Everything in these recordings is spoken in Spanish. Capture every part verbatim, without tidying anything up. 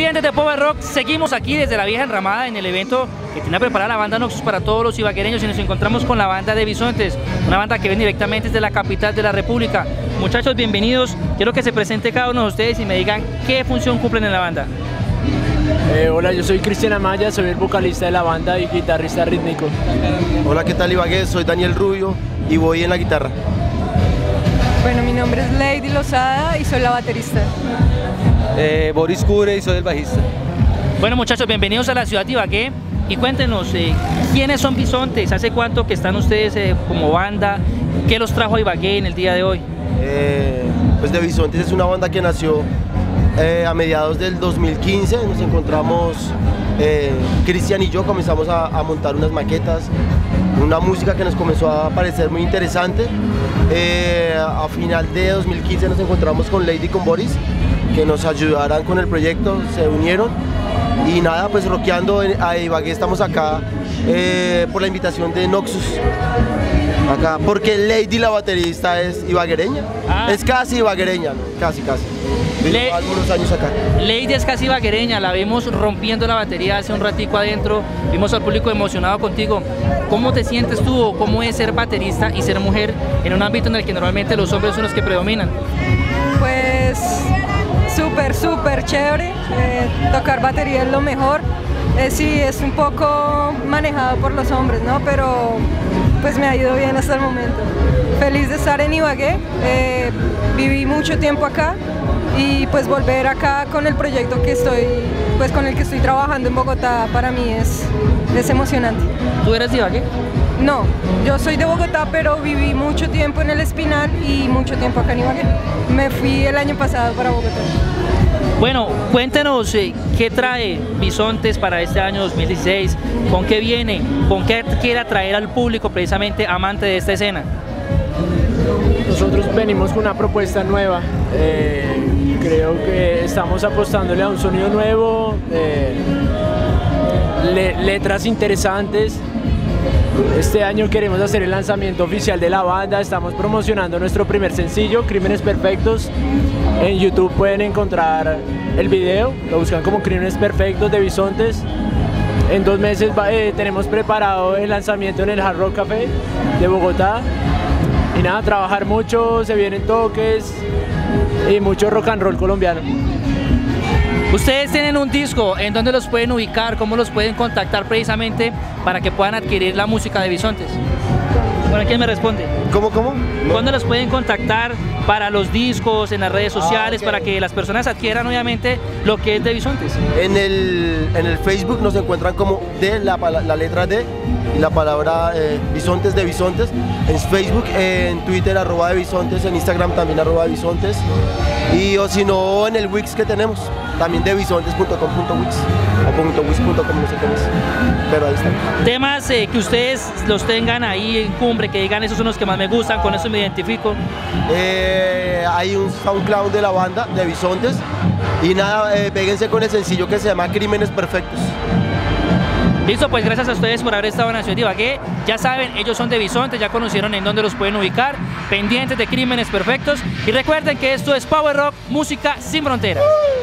Pendientes de Power Rock, seguimos aquí desde la vieja enramada en el evento que tiene preparada la banda Noxus para todos los ibaguereños, y nos encontramos con la banda de Bisontes, una banda que viene directamente desde la capital de la República. Muchachos, bienvenidos. Quiero que se presente cada uno de ustedes y me digan qué función cumplen en la banda. Eh, hola, yo soy Cristian Amaya, soy el vocalista de la banda y guitarrista rítmico. Hola, ¿qué tal Ibagué? Soy Daniel Rubio y voy en la guitarra. Bueno, mi nombre es Lady Lozada y soy la baterista. Eh, Boris Cure y soy el bajista. Bueno, muchachos, bienvenidos a la ciudad de Ibagué y cuéntenos, eh, ¿quiénes son Bisontes? ¿Hace cuánto que están ustedes eh, como banda? ¿Qué los trajo a Ibagué en el día de hoy? Eh, pues de Bisontes es una banda que nació eh, a mediados del dos mil quince, nos encontramos, eh, Cristian y yo comenzamos a, a montar unas maquetas, una música que nos comenzó a parecer muy interesante. Eh, a final de dos mil quince nos encontramos con Lady y con Boris, que nos ayudaran con el proyecto, se unieron y nada, pues rockeando a Ibagué. Estamos acá eh, por la invitación de Noxus, acá, porque Lady, la baterista, es ibaguereña, ah. es casi ibaguereña, ¿no? casi, casi, Le algunos años acá. Lady es casi ibaguereña, la vimos rompiendo la batería hace un ratico adentro, vimos al público emocionado contigo. ¿Cómo te sientes tú o cómo es ser baterista y ser mujer en un ámbito en el que normalmente los hombres son los que predominan? Pues súper, súper chévere, eh, tocar batería es lo mejor. Eh, sí, es un poco manejado por los hombres, ¿no? Pero pues me ha ido bien hasta el momento. Feliz de estar en Ibagué, eh, viví mucho tiempo acá y pues volver acá con el proyecto que estoy, pues con el que estoy trabajando en Bogotá, para mí es, es emocionante. ¿Tú eres de Ibagué? No, yo soy de Bogotá, pero viví mucho tiempo en el Espinal y mucho tiempo acá en Ibagué. Me fui el año pasado para Bogotá. Bueno, cuéntenos eh, qué trae Bisontes para este año dos mil dieciséis, con qué viene, con qué quiere atraer al público precisamente amante de esta escena. Nosotros venimos con una propuesta nueva, eh, creo que estamos apostándole a un sonido nuevo, eh, le, letras interesantes. Este año queremos hacer el lanzamiento oficial de la banda, estamos promocionando nuestro primer sencillo, Crímenes Perfectos. En YouTube pueden encontrar el video, lo buscan como Crímenes Perfectos de Bisontes. En dos meses eh, tenemos preparado el lanzamiento en el Hard Rock Café de Bogotá. Y nada, trabajar mucho, se vienen toques y mucho rock and roll colombiano. Ustedes tienen un disco, ¿en dónde los pueden ubicar? ¿Cómo los pueden contactar precisamente para que puedan adquirir la música de Bisontes? Bueno, ¿quién me responde? ¿Cómo, cómo? ¿Dónde los pueden contactar para los discos, en las redes sociales, ah, okay. para que las personas adquieran obviamente lo que es de Bisontes? En el, en el Facebook nos encuentran como de la, la letra D y la palabra eh, Bisontes de Bisontes. En Facebook, en Twitter arroba de Bisontes, en Instagram también arroba de Bisontes. Y o si no, en el Wix que tenemos, también de bisontes punto com punto wix o punto wix punto com, no sé cómo es, pero ahí está. Temas eh, que ustedes los tengan ahí en cumbre, que digan esos son los que más me gustan, con eso me identifico. Eh, hay un SoundCloud de la banda, de Bisontes, y nada, eh, péguense con el sencillo que se llama Crímenes Perfectos. Listo, pues gracias a ustedes por haber estado en la ciudad de Ibagué. Ya saben, ellos son de Bisontes, ya conocieron en dónde los pueden ubicar, pendientes de Crímenes Perfectos. Y recuerden que esto es Power Rock, música sin fronteras.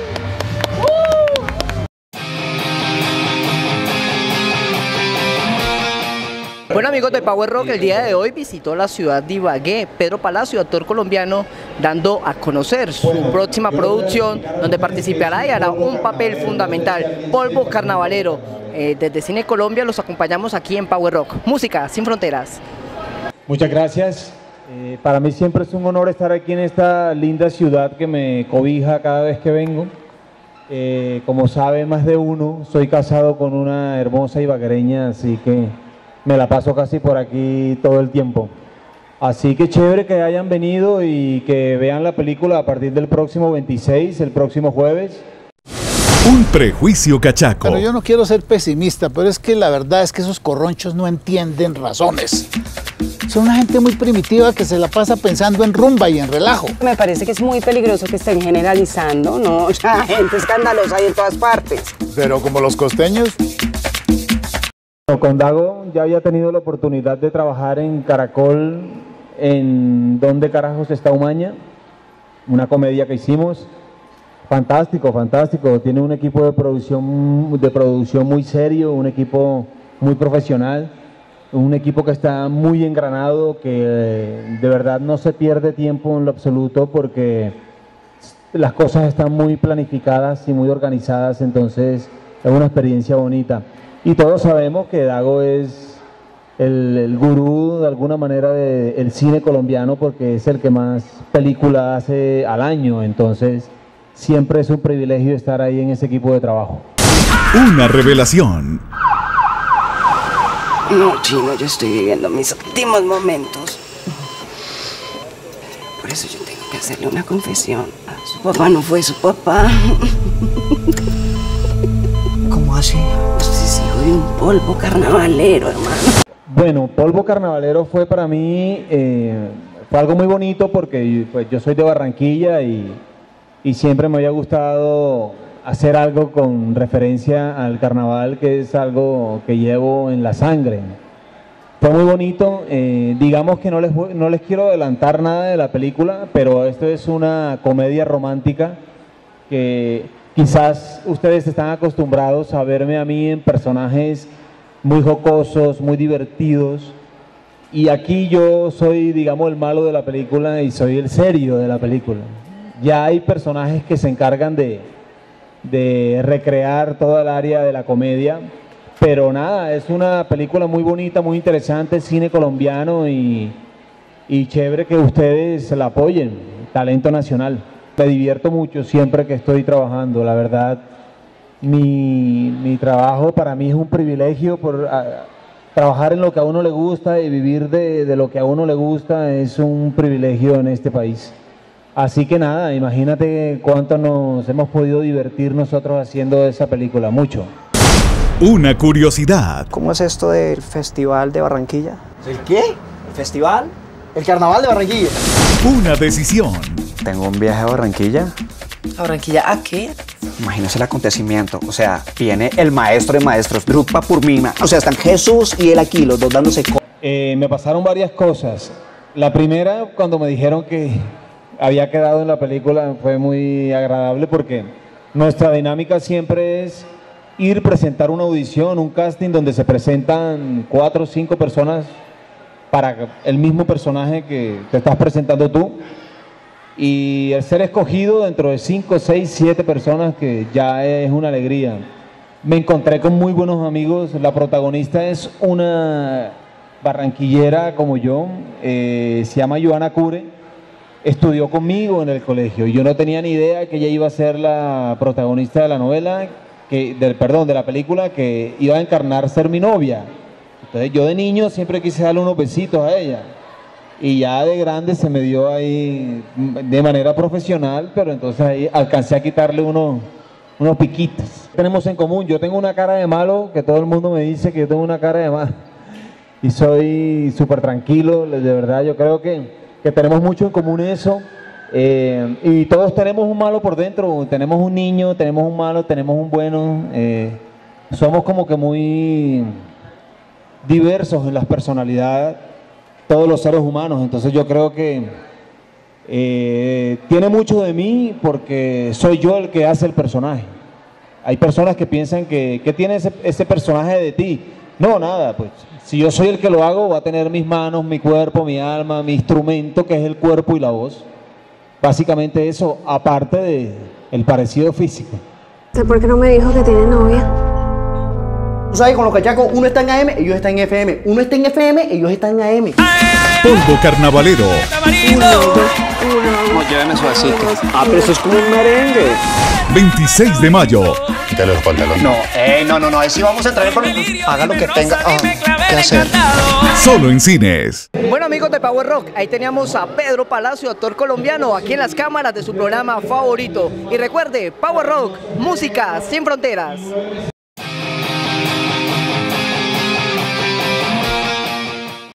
Bueno, amigos de Power Rock, el día de hoy visitó la ciudad de Ibagué Pedro Palacio, actor colombiano, dando a conocer su próxima producción, donde participará y hará un papel fundamental, Polvo Carnavalero. Eh, desde Cine Colombia los acompañamos aquí en Power Rock, música sin fronteras. Muchas gracias. Eh, para mí siempre es un honor estar aquí en esta linda ciudad que me cobija cada vez que vengo. Eh, como sabe más de uno, soy casado con una hermosa ibaguereña, así que me la paso casi por aquí todo el tiempo. Así que chévere que hayan venido y que vean la película a partir del próximo veintiséis, el próximo jueves. Un prejuicio cachaco. Pero yo no quiero ser pesimista, pero es que la verdad es que esos corronchos no entienden razones. Son una gente muy primitiva que se la pasa pensando en rumba y en relajo. Me parece que es muy peligroso que estén generalizando, ¿no? O sea, gente escandalosa hay en todas partes. Pero como los costeños. Con Dago ya había tenido la oportunidad de trabajar en Caracol, en ¿Dónde carajos está Umaña? Una comedia que hicimos. Fantástico, fantástico. Tiene un equipo de producción, de producción muy serio, un equipo muy profesional, un equipo que está muy engranado, que de verdad no se pierde tiempo en lo absoluto porque las cosas están muy planificadas y muy organizadas, entonces es una experiencia bonita. Y todos sabemos que Dago es el, el gurú de alguna manera del cine colombiano porque es el que más películas hace al año, entonces siempre es un privilegio estar ahí en ese equipo de trabajo. Una revelación. No, Chino, yo estoy viviendo mis últimos momentos. Por eso yo tengo que hacerle una confesión. Su papá no fue su papá. ¿Cómo así? Usted es hijo de un polvo carnavalero, hermano. Bueno, polvo carnavalero fue para mí, eh, fue algo muy bonito porque pues, yo soy de Barranquilla y, y siempre me había gustado hacer algo con referencia al carnaval, que es algo que llevo en la sangre. Fue muy bonito, eh, digamos que no les, no les quiero adelantar nada de la película, pero esto es una comedia romántica que quizás ustedes están acostumbrados a verme a mí en personajes muy jocosos, muy divertidos, y aquí yo soy, digamos, el malo de la película y soy el serio de la película. Ya hay personajes que se encargan de, de recrear toda el área de la comedia, pero nada, es una película muy bonita, muy interesante, cine colombiano y, y chévere que ustedes la apoyen, talento nacional. Me divierto mucho siempre que estoy trabajando, la verdad. Mi, mi trabajo para mí es un privilegio, por a, trabajar en lo que a uno le gusta y vivir de, de lo que a uno le gusta es un privilegio en este país. Así que nada, imagínate cuánto nos hemos podido divertir nosotros haciendo esa película, mucho. Una curiosidad. ¿Cómo es esto del Festival de Barranquilla? ¿El qué? ¿El festival? ¿El Carnaval de Barranquilla? Una decisión. Tengo un viaje a Barranquilla. ¿A Barranquilla a qué? Imagínese el acontecimiento, o sea, viene el maestro de maestros, Drupa Purmima, o sea, están Jesús y él aquí, los dos dándose co... Eh, me pasaron varias cosas. La primera, cuando me dijeron que había quedado en la película, fue muy agradable porque nuestra dinámica siempre es ir, presentar una audición, un casting donde se presentan cuatro o cinco personas para el mismo personaje que te estás presentando tú. Y el ser escogido dentro de cinco, seis, siete personas, que ya es una alegría. Me encontré con muy buenos amigos. La protagonista es una barranquillera como yo, eh, se llama Joana Cure, estudió conmigo en el colegio. Yo no tenía ni idea que ella iba a ser la protagonista de la novela, que, del, perdón, de la película, que iba a encarnar ser mi novia. Entonces yo de niño siempre quise darle unos besitos a ella. Y ya de grande se me dio ahí de manera profesional, pero entonces ahí alcancé a quitarle unos, unos piquitos. Tenemos en común, yo tengo una cara de malo, que todo el mundo me dice que yo tengo una cara de malo. Y soy súper tranquilo, de verdad, yo creo que, que tenemos mucho en común eso. Eh, y todos tenemos un malo por dentro, tenemos un niño, tenemos un malo, tenemos un bueno. Eh, somos como que muy diversos en las personalidades, todos los seres humanos, entonces yo creo que eh, tiene mucho de mí porque soy yo el que hace el personaje. Hay personas que piensan que, ¿qué tiene ese, ese personaje de ti? No, nada, pues si yo soy el que lo hago, va a tener mis manos, mi cuerpo, mi alma, mi instrumento, que es el cuerpo y la voz. Básicamente eso, aparte de el parecido físico. ¿Por qué no me dijo que tiene novia? Tú sabes, con los cachacos, uno está en A M, ellos están en F M. Uno está en F M, ellos están en A M. Polvo carnavalero. Uno, no, lléveme suavecito. Ah, pero eso es como un merengue. veintiséis de mayo. Quítale los pantalones. No, eh, no, no, no, ahí sí vamos a entrar con... Haga lo que tenga ah, que hacer. Solo en cines. Bueno, amigos de Power Rock, ahí teníamos a Pedro Palacio, actor colombiano, aquí en las cámaras de su programa favorito. Y recuerde, Power Rock, música sin fronteras.